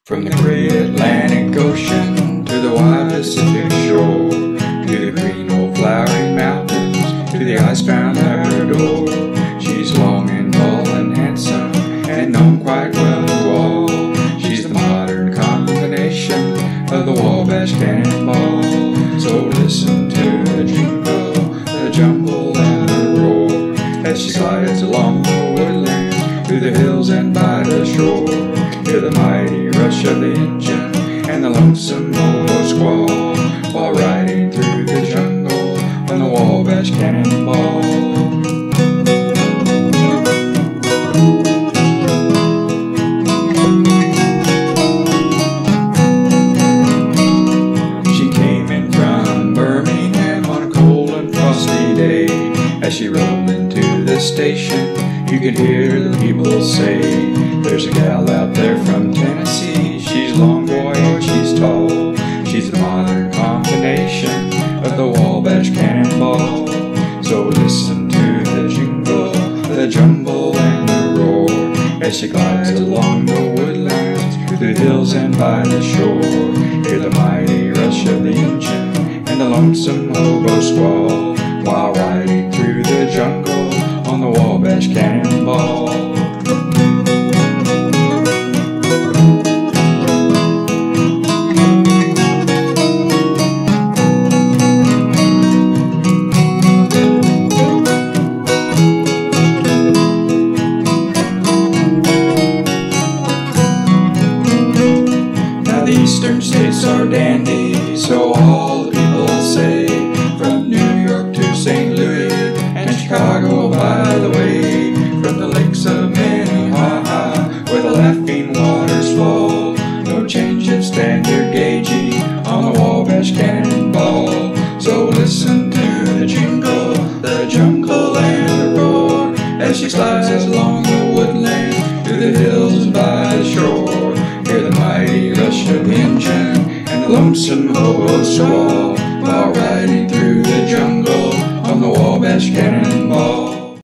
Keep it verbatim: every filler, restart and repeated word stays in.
From the great Atlantic Ocean to the wide Pacific shore, to the green old flowering mountains, to the ice-bound Labrador, she's long and tall and handsome and known quite well to all. She's the modern combination of the Wabash Cannonball. So listen to the jingle, the jumble and the roar, as she slides along the woodlands, through the hills and by the shore. Hear the mighty rush of the engine and the lonesome hobo squall, while riding through the jungle on the Wabash Cannonball. She came in from Birmingham on a cold and frosty day. As she rolled into the station, you could hear the people say, "There's a gal out there from Tennessee. She's long, boy, and she's tall. She's a modern combination of the Wabash Cannonball." So listen to the jingle, the jumble and the roar, as she glides along the woodlands, through the hills and by the shore. Hear the mighty rush of the engine and the lonesome hobo squall, while riding through the jungle on the Wabash Cannonball. Now the eastern states are dandy, so all the people say, from New York to Saint Louis and Chicago by the way, from the lakes of Minnehaha, where the laughing waters flow. No change of standard gauging on the Wabash Cannonball. So listen to the jingle, the jungle and the roar, as she slides along the woodland, through the hills and by the shore. Hear the mighty rush of the engine and the lonesome hobo squall, while riding through the jungle on the Wabash Cannonball.